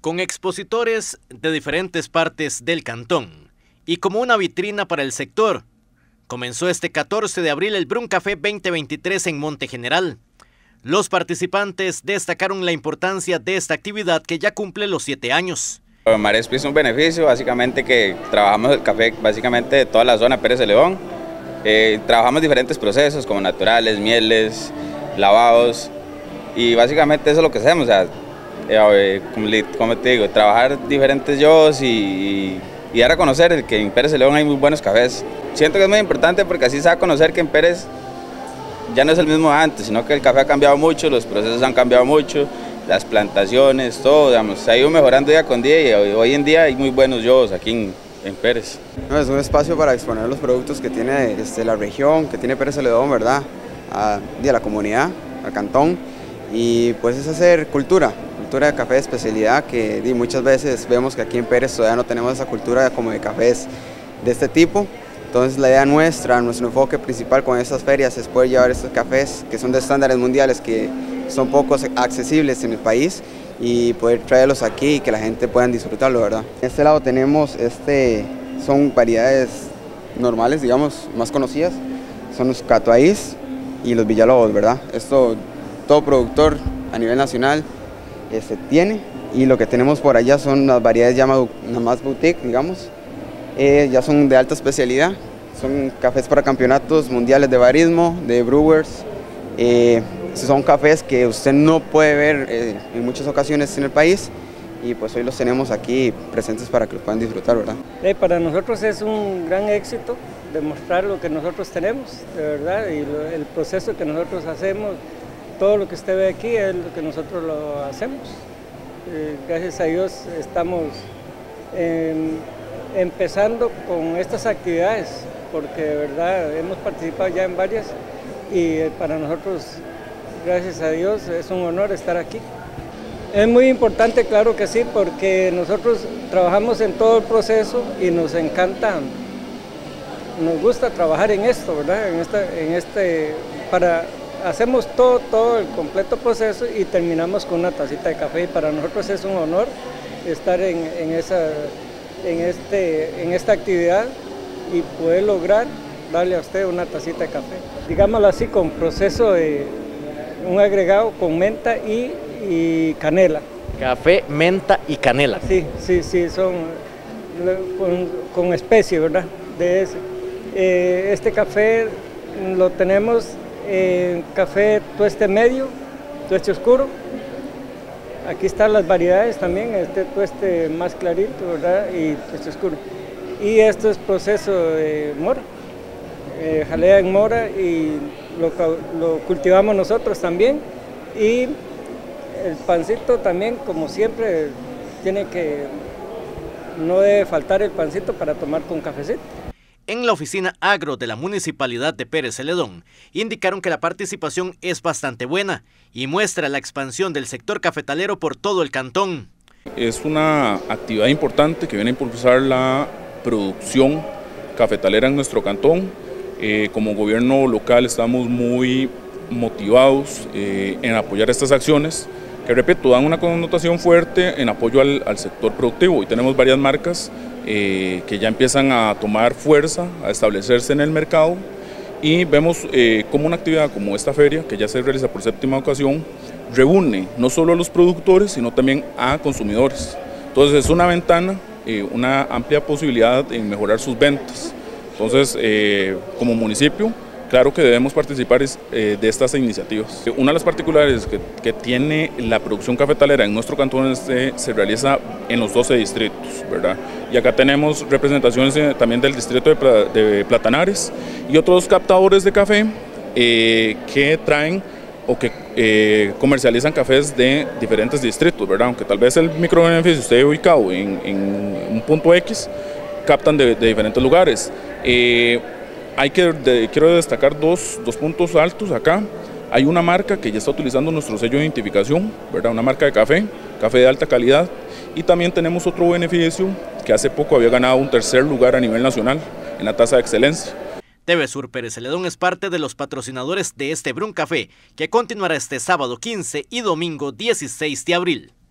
Con expositores de diferentes partes del cantón y como una vitrina para el sector, comenzó este 14 de abril el Bruncafé 2023 en Monte General. Los participantes destacaron la importancia de esta actividad que ya cumple los 7 años. Maresco es un beneficio, básicamente que trabajamos el café básicamente de toda la zona Pérez Celedón. Trabajamos diferentes procesos como naturales, mieles, lavados y básicamente eso es lo que hacemos. O sea, como te digo, trabajar diferentes yo's y dar a conocer que en Pérez Celedón hay muy buenos cafés. Siento que es muy importante porque así se va a conocer que en Pérez ya no es el mismo de antes, sino que el café ha cambiado mucho, los procesos han cambiado mucho, las plantaciones, todo, digamos, se ha ido mejorando día con día y hoy en día hay muy buenos yo's aquí en Pérez. No, es un espacio para exponer los productos que tiene la región, que tiene Pérez Celedón, ¿verdad? A la comunidad, al cantón, y pues es hacer cultura de café de especialidad que muchas veces vemos que aquí en Pérez todavía no tenemos esa cultura como de cafés de este tipo. Entonces la idea nuestro enfoque principal con estas ferias es poder llevar estos cafés que son de estándares mundiales, que son poco accesibles en el país, y poder traerlos aquí y que la gente pueda disfrutarlo, ¿verdad? En este lado tenemos, son variedades normales, digamos, más conocidas, son los Catuaís y los Villalobos, ¿verdad? Esto todo productor a nivel nacional tiene, y lo que tenemos por allá son las variedades ya más boutique, digamos, ya son de alta especialidad, son cafés para campeonatos mundiales de barismo, de brewers, son cafés que usted no puede ver en muchas ocasiones en el país, y pues hoy los tenemos aquí presentes para que los puedan disfrutar, ¿verdad? Para nosotros es un gran éxito demostrar lo que nosotros tenemos, de verdad, y el proceso que nosotros hacemos. Todo lo que usted ve aquí es lo que nosotros lo hacemos. Gracias a Dios estamos empezando con estas actividades, porque de verdad hemos participado ya en varias y para nosotros, gracias a Dios, es un honor estar aquí. Es muy importante, claro que sí, porque nosotros trabajamos en todo el proceso y nos encanta, nos gusta trabajar en esto, ¿verdad? Hacemos todo el completo proceso y terminamos con una tacita de café, y para nosotros es un honor estar en esta actividad y poder lograr darle a usted una tacita de café. Digámoslo así, con proceso de un agregado con menta y canela. Café, menta y canela. Sí, son con especie, ¿verdad? De ese. Este café lo tenemos en café tueste medio, tueste oscuro. Aquí están las variedades también, tueste más clarito, ¿verdad? Y tueste oscuro. Y esto es proceso de mora, jalea en mora, y lo cultivamos nosotros también. Y el pancito también, como siempre, no debe faltar el pancito para tomar con cafecito. En la oficina agro de la Municipalidad de Pérez Celedón indicaron que la participación es bastante buena y muestra la expansión del sector cafetalero por todo el cantón. Es una actividad importante que viene a impulsar la producción cafetalera en nuestro cantón. Como gobierno local estamos muy motivados en apoyar estas acciones que, repito, dan una connotación fuerte en apoyo al sector productivo, y tenemos varias marcas que ya empiezan a tomar fuerza, a establecerse en el mercado, y vemos como una actividad como esta feria, que ya se realiza por 7ª ocasión, reúne no solo a los productores, sino también a consumidores. Entonces es una ventana, una amplia posibilidad en mejorar sus ventas. Entonces, como municipio, claro que debemos participar de estas iniciativas. Una de las particularidades que tiene la producción cafetalera en nuestro cantón se realiza en los 12 distritos, ¿verdad? Y acá tenemos representaciones también del distrito de Platanares y otros captadores de café que traen o que comercializan cafés de diferentes distritos, ¿verdad? Aunque tal vez el microbeneficio esté ubicado en un punto X, captan de diferentes lugares. Quiero destacar dos puntos altos acá. Hay una marca que ya está utilizando nuestro sello de identificación, ¿verdad? Una marca de café de alta calidad, y también tenemos otro beneficio que hace poco había ganado un 3er lugar a nivel nacional en la tasa de excelencia. TV Sur Pérez Celedón es parte de los patrocinadores de este Bruncafé, que continuará este sábado 15 y domingo 16 de abril.